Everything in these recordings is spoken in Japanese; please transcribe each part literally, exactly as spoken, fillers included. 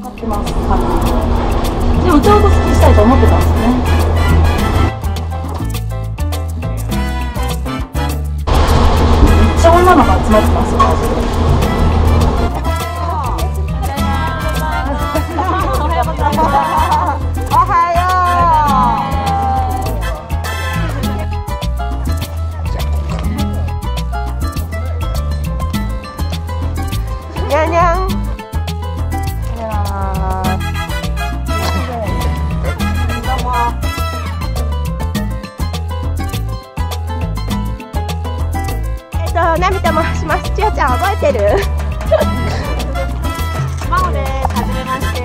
買ってます。はい。でもちょうど好きしたいと思ってたんですね。めっちゃ女の子集まってますよ、マジで。 にゃんにゃん。えっと、なみと申します。ちよちゃん覚えてる？まおです。はじめまして。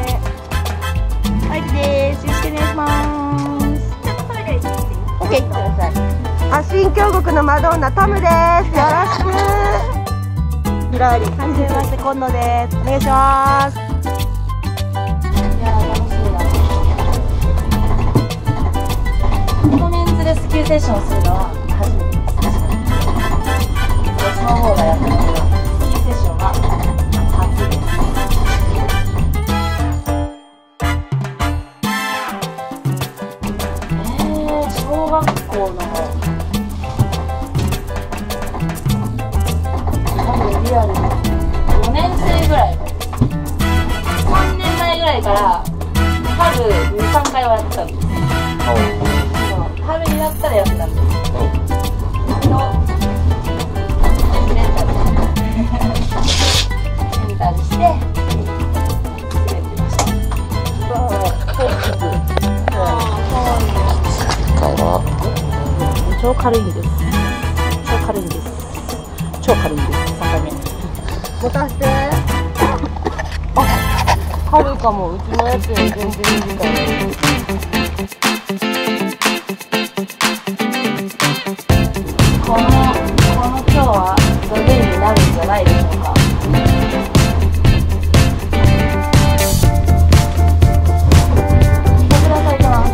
はいです。よろしくお願いします。ちょっとトイレ行っていい？オッケー、行ってください。あ、新京極のマドンナトムです。よろしく。ひらり、はじめまして、今野です。お願いします。 いやー、楽しみだね。このメンズレスキューセッションをするのは初めてです。スノーボーダーやったので、スキーセッションは初です。えー、小学校のリアルによねん生ぐらい、さんねんまえぐらいから春に、さんかいはやってたんです。春になったらやってたんです。のレンタルレンタルして滑ってました。超軽いんです。超軽いんです。超軽いんです。さんかいめ。 持たせて。 あ、軽いかも。うちのやつより全然短い。この、この今日はドルイになるんじゃないでしょうか。見てくださいかな。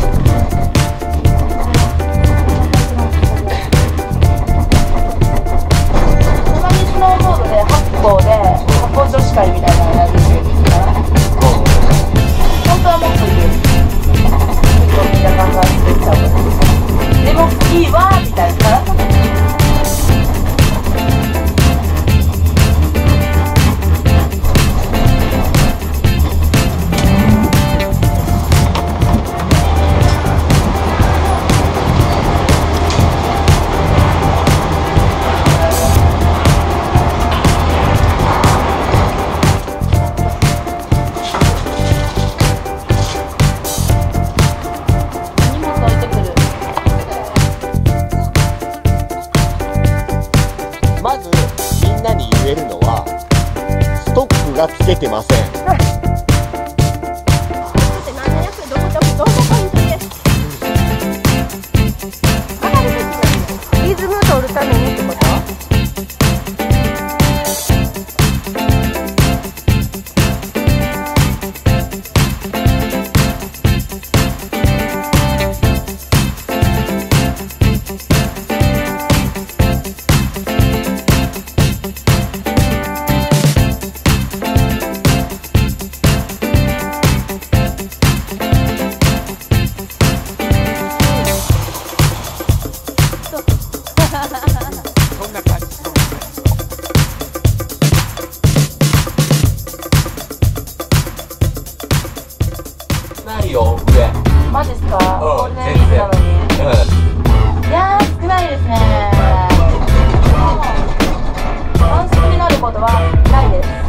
スノーボードで八甲で八甲女子会みたいなのやってるんですから、本当はもっといいです。結構みんな考えてきたことでもいいわみたいな。 まずみんなに言えるのはストックがつけてません。 リズムを取るためにってこと？ そんな感じ。ないよ、上。 マジっすか？ うん、 ゴールデンウィークなのに。いやー、少ないですね。反則になることはないです。